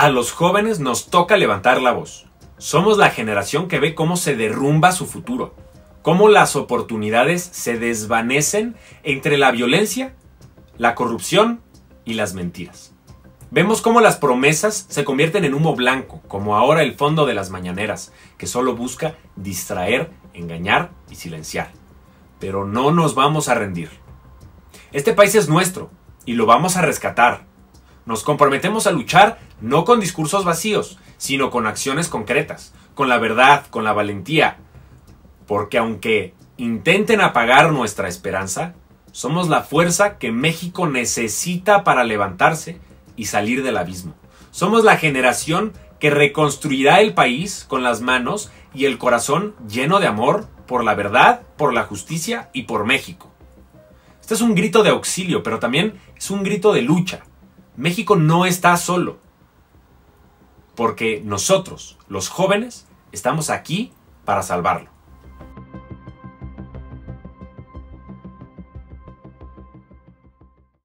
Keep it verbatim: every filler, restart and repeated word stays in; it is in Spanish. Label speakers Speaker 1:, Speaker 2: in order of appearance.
Speaker 1: A los jóvenes nos toca levantar la voz. Somos la generación que ve cómo se derrumba su futuro, cómo las oportunidades se desvanecen entre la violencia, la corrupción y las mentiras. Vemos cómo las promesas se convierten en humo blanco, como ahora el fondo de las mañaneras, que solo busca distraer, engañar y silenciar. Pero no nos vamos a rendir. Este país es nuestro y lo vamos a rescatar. Nos comprometemos a luchar no con discursos vacíos, sino con acciones concretas, con la verdad, con la valentía. Porque aunque intenten apagar nuestra esperanza, somos la fuerza que México necesita para levantarse y salir del abismo. Somos la generación que reconstruirá el país con las manos y el corazón lleno de amor por la verdad, por la justicia y por México. Este es un grito de auxilio, pero también es un grito de lucha. México no está solo, porque nosotros, los jóvenes, estamos aquí para salvarlo.